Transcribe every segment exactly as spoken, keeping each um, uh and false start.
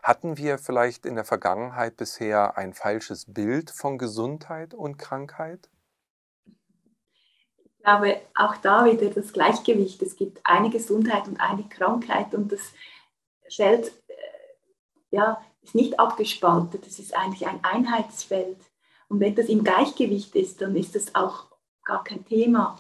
Hatten wir vielleicht in der Vergangenheit bisher ein falsches Bild von Gesundheit und Krankheit? Ich glaube, auch da wieder das Gleichgewicht. Es gibt eine Gesundheit und eine Krankheit und das Feld äh, ja, ist nicht abgespaltet, es ist eigentlich ein Einheitsfeld. Und wenn das im Gleichgewicht ist, dann ist das auch gar kein Thema.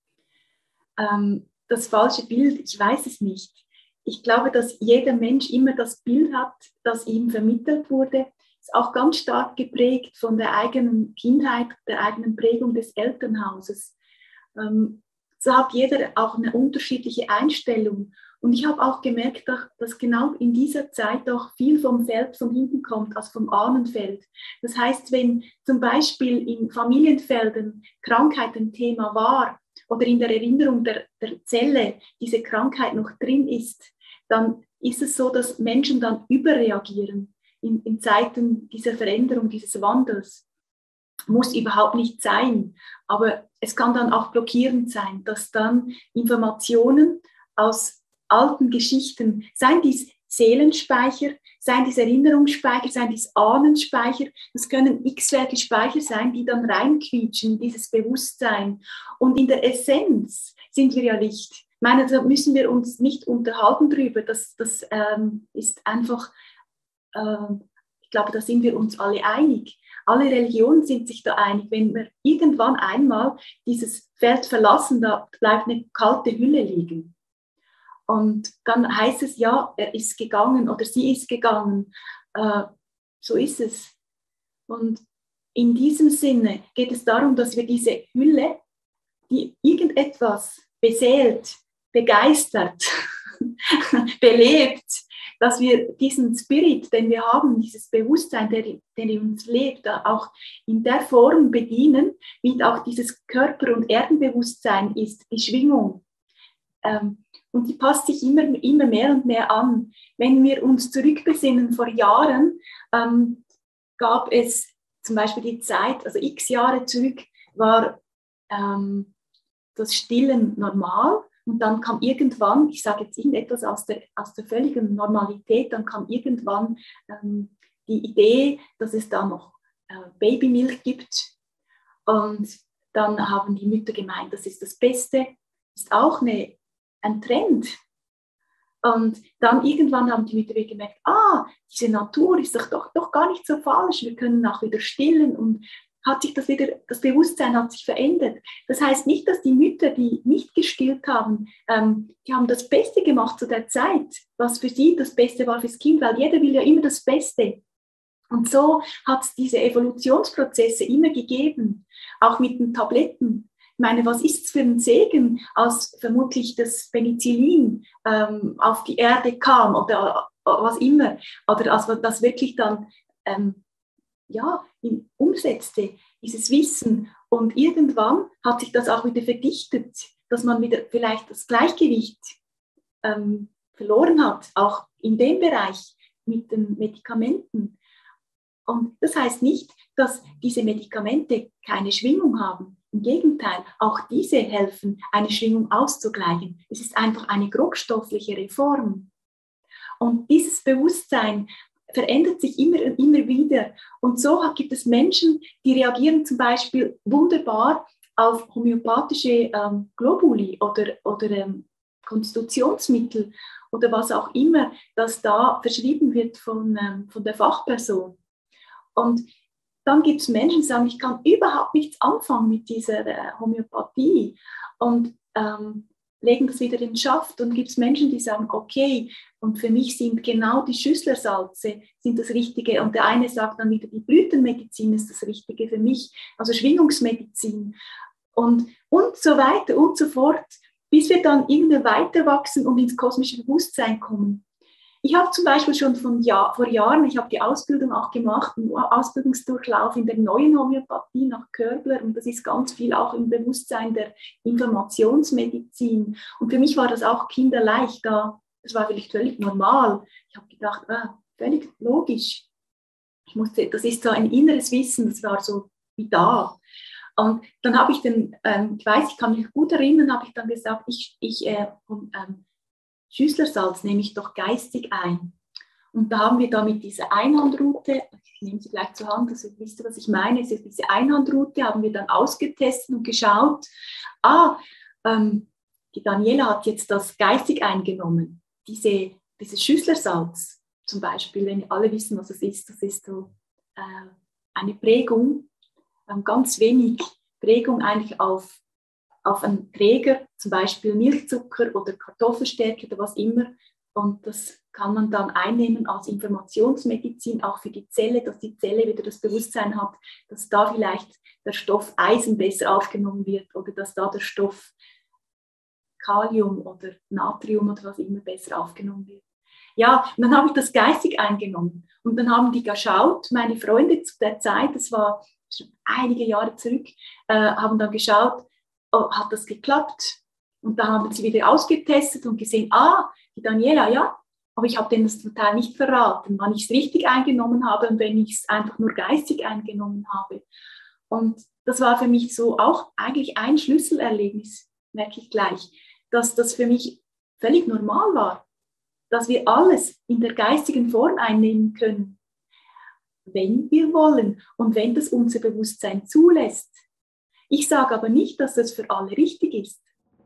Ähm, das falsche Bild, ich weiß es nicht. Ich glaube, dass jeder Mensch immer das Bild hat, das ihm vermittelt wurde. Ist auch ganz stark geprägt von der eigenen Kindheit, der eigenen Prägung des Elternhauses. Ähm, so hat jeder auch eine unterschiedliche Einstellung. Und ich habe auch gemerkt, dass genau in dieser Zeit auch viel vom Feld von hinten kommt, als vom Ahnenfeld. Das heißt, wenn zum Beispiel in Familienfelden Krankheit ein Thema war oder in der Erinnerung der, der Zelle diese Krankheit noch drin ist, dann ist es so, dass Menschen dann überreagieren in, in Zeiten dieser Veränderung, dieses Wandels. Muss überhaupt nicht sein, aber es kann dann auch blockierend sein, dass dann Informationen aus alten Geschichten, seien dies Seelenspeicher, seien dies Erinnerungsspeicher, seien dies Ahnenspeicher, das können x-fältige Speicher sein, die dann reinquietschen in dieses Bewusstsein. Und in der Essenz sind wir ja Licht. Ich meine, da müssen wir uns nicht unterhalten drüber, das, das ähm, ist einfach, äh, ich glaube, da sind wir uns alle einig. Alle Religionen sind sich da einig, wenn wir irgendwann einmal dieses Feld verlassen, da bleibt eine kalte Hülle liegen. Und dann heißt es, ja, er ist gegangen oder sie ist gegangen. Äh, so ist es. Und in diesem Sinne geht es darum, dass wir diese Hülle, die irgendetwas beseelt, begeistert, belebt, dass wir diesen Spirit, den wir haben, dieses Bewusstsein, der, der in uns lebt, auch in der Form bedienen, wie auch dieses Körper- und Erdenbewusstsein ist, die Schwingung. Ähm, und die passt sich immer, immer mehr und mehr an. Wenn wir uns zurückbesinnen, vor Jahren ähm, gab es zum Beispiel die Zeit, also x Jahre zurück, war ähm, das Stillen normal. Und dann kam irgendwann, ich sage jetzt irgendetwas aus der, aus der völligen Normalität, dann kam irgendwann ähm, die Idee, dass es da noch äh, Babymilch gibt. Und dann haben die Mütter gemeint, das ist das Beste. Ist auch eine, ein Trend. Und dann irgendwann haben die Mütter gemerkt, ah, diese Natur ist doch, doch, doch gar nicht so falsch, wir können auch wieder stillen und hat sich das wieder, das Bewusstsein hat sich verändert. Das heißt nicht, dass die Mütter, die nicht gestillt haben, ähm, die haben das Beste gemacht zu der Zeit, was für sie das Beste war fürs Kind, weil jeder will ja immer das Beste. Und so hat es diese Evolutionsprozesse immer gegeben, auch mit den Tabletten. Ich meine, was ist es für ein Segen, als vermutlich das Penicillin ähm, auf die Erde kam oder was immer, oder als das wirklich dann ähm, ja, umsetzte, dieses Wissen. Und irgendwann hat sich das auch wieder verdichtet, dass man wieder vielleicht das Gleichgewicht ähm, verloren hat, auch in dem Bereich mit den Medikamenten. Und das heißt nicht, dass diese Medikamente keine Schwingung haben. Im Gegenteil, auch diese helfen, eine Schwingung auszugleichen. Es ist einfach eine grobstoffliche Reform. Und dieses Bewusstsein verändert sich immer und immer wieder. Und so gibt es Menschen, die reagieren zum Beispiel wunderbar auf homöopathische ähm, Globuli oder, oder ähm, Konstitutionsmittel oder was auch immer, das da verschrieben wird von, ähm, von der Fachperson. Und dann gibt es Menschen, die sagen, ich kann überhaupt nichts anfangen mit dieser äh, Homöopathie und ähm, legen das wieder in den Schaft. Und gibt es Menschen, die sagen, okay, und für mich sind genau die Schüsslersalze sind das Richtige. Und der eine sagt dann wieder, die Blütenmedizin ist das Richtige für mich, also Schwingungsmedizin und, und so weiter und so fort, bis wir dann irgendwie weiter wachsen und ins kosmische Bewusstsein kommen. Ich habe zum Beispiel schon von Jahr, vor Jahren, ich habe die Ausbildung auch gemacht, einen Ausbildungsdurchlauf in der neuen Homöopathie nach Körbler und das ist ganz viel auch im Bewusstsein der Informationsmedizin. Und für mich war das auch kinderleicht, da, das war vielleicht völlig normal. Ich habe gedacht, ah, völlig logisch. Ich musste, das ist so ein inneres Wissen, das war so wie da. Und dann habe ich den, ähm, ich weiß, ich kann mich gut erinnern, habe ich dann gesagt, ich, ich äh, ähm, Schüsslersalz nehme ich doch geistig ein. Und da haben wir da mit dieser Einhandroute, ich nehme sie gleich zur Hand, also wisst ihr, was ich meine, also diese Einhandroute haben wir dann ausgetestet und geschaut, ah, ähm, die Daniela hat jetzt das geistig eingenommen, diese, dieses Schüsslersalz zum Beispiel, wenn alle wissen, was es ist, das ist so äh, eine Prägung, äh, ganz wenig Prägung eigentlich auf, auf einen Träger, zum Beispiel Milchzucker oder Kartoffelstärke oder was immer, und das kann man dann einnehmen als Informationsmedizin, auch für die Zelle, dass die Zelle wieder das Bewusstsein hat, dass da vielleicht der Stoff Eisen besser aufgenommen wird oder dass da der Stoff Kalium oder Natrium oder was immer besser aufgenommen wird. Ja, und dann habe ich das geistig eingenommen und dann haben die geschaut, meine Freunde zu der Zeit, das war schon einige Jahre zurück, äh, haben dann geschaut, oh, hat das geklappt? Und da haben sie wieder ausgetestet und gesehen, ah, die Daniela, ja, aber ich habe denen das total nicht verraten, wann ich es richtig eingenommen habe und wenn ich es einfach nur geistig eingenommen habe. Und das war für mich so auch eigentlich ein Schlüsselerlebnis, merke ich gleich, dass das für mich völlig normal war, dass wir alles in der geistigen Form einnehmen können, wenn wir wollen und wenn das unser Bewusstsein zulässt. Ich sage aber nicht, dass das für alle richtig ist.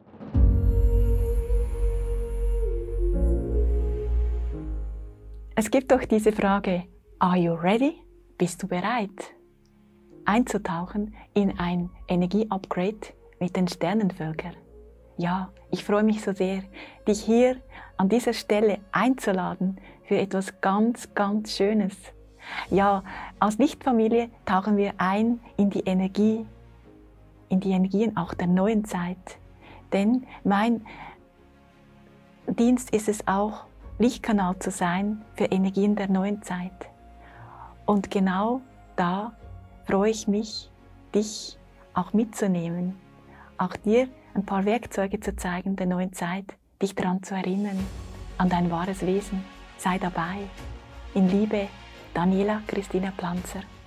Es gibt doch diese Frage, are you ready? Bist du bereit, einzutauchen in ein Energie-Upgrade mit den Sternenvölkern? Ja, ich freue mich so sehr, dich hier an dieser Stelle einzuladen für etwas ganz, ganz Schönes. Ja, als Lichtfamilie tauchen wir ein in die Energie, in die Energien auch der neuen Zeit. Denn mein Dienst ist es auch, Lichtkanal zu sein für Energien der neuen Zeit. Und genau da freue ich mich, dich auch mitzunehmen, auch dir ein paar Werkzeuge zu zeigen der neuen Zeit, dich daran zu erinnern, an dein wahres Wesen. Sei dabei. In Liebe, Daniela Christina Planzer.